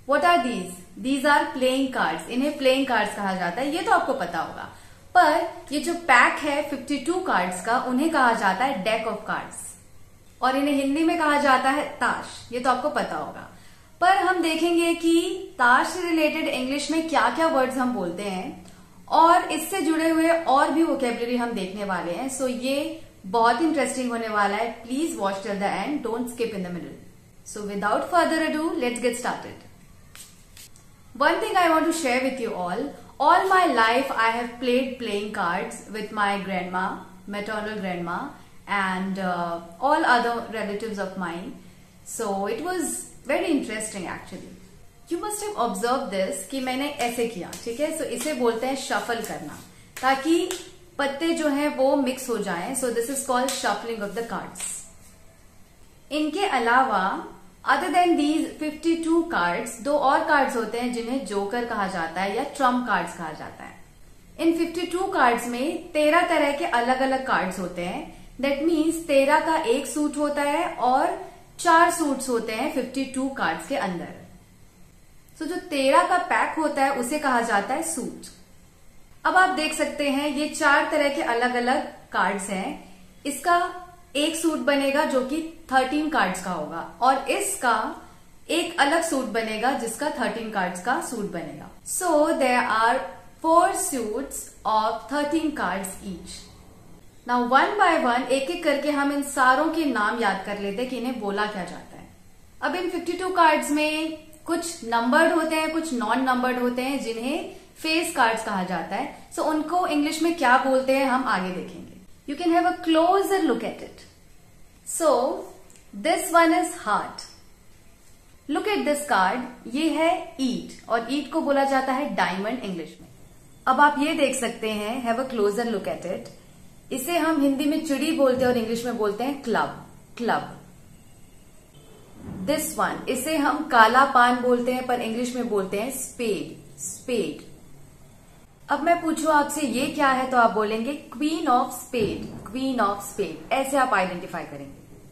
What are these are playing cards, इन्हें playing cards कहा जाता है, ये तो आपको पता होगा। पर ये जो पैक है 52 कार्ड्स का, उन्हें कहा जाता है डेक ऑफ कार्ड्स, और इन्हें हिंदी में कहा जाता है ताश, ये तो आपको पता होगा। पर हम देखेंगे कि ताश से रिलेटेड इंग्लिश में क्या क्या वर्ड्स हम बोलते हैं, और इससे जुड़े हुए और भी वोकेबलरी हम देखने वाले हैं। सो ये बहुत इंटरेस्टिंग होने वाला है। Please watch till the end, don't skip in the middle. So without further ado, let's get started. One thing I want to share with you all my life I have played playing cards with my grandma, maternal grandma, and all other relatives of mine. So it was very interesting actually. You must have observed this कि मैंने ऐसे किया, ठीक है। So इसे बोलते हैं shuffle करना, ताकि पत्ते जो हैं वो मिक्स हो जाएं। So this is called shuffling of the cards. इनके अलावा अदर देन दीज 52 कार्ड्स, दो और कार्ड्स होते हैं जिन्हें जोकर कहा जाता है या ट्रम्प कार्ड्स कहा जाता है। इन 52 कार्ड्स में 13 तरह के अलग अलग कार्ड्स होते हैं। दैट मीन्स 13 का एक सूट होता है और 4 सूट्स होते हैं 52 कार्ड्स के अंदर। सो जो 13 का पैक होता है उसे कहा जाता है सूट। अब आप देख सकते हैं ये 4 तरह के अलग अलग कार्ड्स हैं। इसका एक सूट बनेगा जो कि 13 कार्ड्स का होगा, और इसका एक अलग सूट बनेगा जिसका 13 कार्ड्स का सूट बनेगा। So there are 4 suits of 13 cards each. Now one by one, एक एक करके हम इन सारों के नाम याद कर लेते हैं कि इन्हें बोला क्या जाता है। अब इन 52 कार्ड्स में कुछ नंबर्ड होते हैं, कुछ नॉन नंबर्ड होते हैं, जिन्हें फेस कार्ड्स कहा जाता है। सो उनको इंग्लिश में क्या बोलते हैं हम आगे देखेंगे। You can have a closer look at it. So, this one is heart. Look at this card. ये है eat, और eat को बोला जाता है डायमंड इंग्लिश में। अब आप ये देख सकते हैं, have a closer look at it. इसे हम हिंदी में चिड़ी बोलते हैं और इंग्लिश में बोलते हैं क्लब, क्लब। This one, इसे हम काला पान बोलते हैं पर इंग्लिश में बोलते हैं स्पेड, स्पेड। अब मैं पूछूं आपसे ये क्या है, तो आप बोलेंगे queen of spade, queen of spade. ऐसे आप आइडेंटिफाई करेंगे।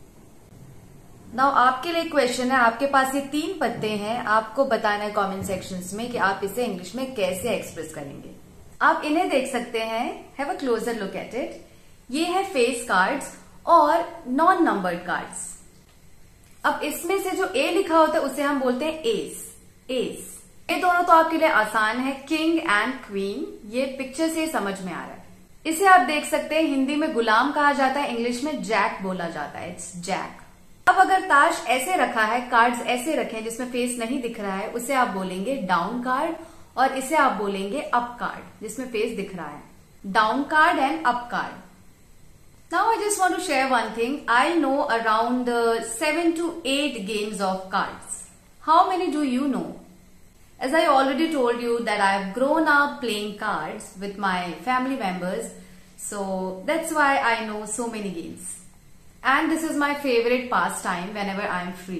नाउ आपके लिए क्वेश्चन है, आपके पास ये 3 पत्ते हैं, आपको बताना है कमेंट सेक्शंस में कि आप इसे इंग्लिश में कैसे एक्सप्रेस करेंगे। आप इन्हें देख सकते हैं, have a closer look at it. ये है फेस कार्ड्स और नॉन नंबर्ड कार्ड्स। अब इसमें से जो ए लिखा होता है उसे हम बोलते हैं एस, एस। ये दोनों तो आपके लिए आसान है, किंग एंड क्वीन। ये पिक्चर से समझ में आ रहा है। इसे आप देख सकते हैं, हिंदी में गुलाम कहा जाता है, इंग्लिश में जैक बोला जाता है, इट्स जैक। अब अगर ताश ऐसे रखा है, कार्ड्स ऐसे रखे हैं जिसमें फेस नहीं दिख रहा है, उसे आप बोलेंगे डाउन कार्ड, और इसे आप बोलेंगे अप कार्ड जिसमें फेस दिख रहा है। Down card and up card. Now I just want to share one thing. I know around 7 to 8 games of cards. How many do you know? As I already told you that I have grown up playing cards with my family members, so that's why I know so many games. And this is my favorite pastime whenever I am free.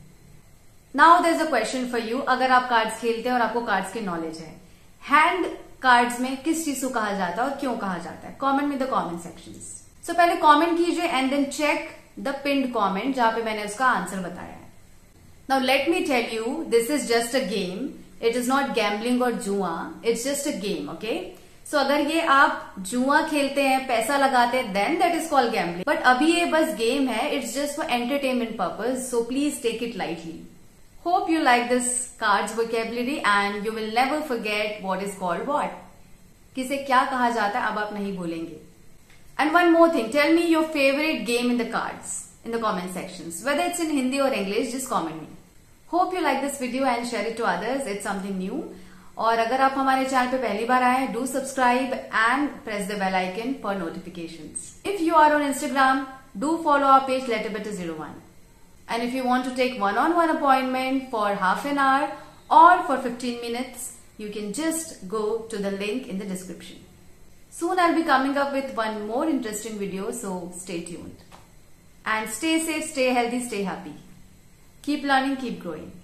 Now there's a question for you. अगर आप cards खेलते हैं और आपको cards की knowledge है, hand cards में किस चीज को कहा जाता है और क्यों कहा जाता है? कॉमेंट में द कॉमेंट सेक्शंस। सो पहले कॉमेंट कीजिए and then check the pinned comment जहां पे मैंने उसका आंसर बताया है। Now let me tell you, this is just a game. It is not gambling or जुआ. It's just a game, okay? So अगर ये आप जुआ खेलते हैं, पैसा लगाते हैं, then that is called gambling. But अभी ये बस गेम है. It's just for entertainment purpose. So please take it lightly. Hope you like this cards vocabulary and you will never forget what is called what. किसे क्या कहा जाता है अब आप नहीं बोलेंगे. And one more thing, tell me your favorite game in the cards in the comment sections. Whether it's in Hindi or English, just comment me. Hope you like this video and share it to others. It's something new. और अगर आप हमारे channel पे पहली बार आए, do subscribe and press the bell icon for notifications. If you are on Instagram, do follow our page letterbetter01. And if you want to take one-on-one appointment for half an hour or for 15 minutes, you can just go to the link in the description. Soon I'll be coming up with one more interesting video, so stay tuned. And stay safe, stay healthy, stay happy. Keep learning, keep growing.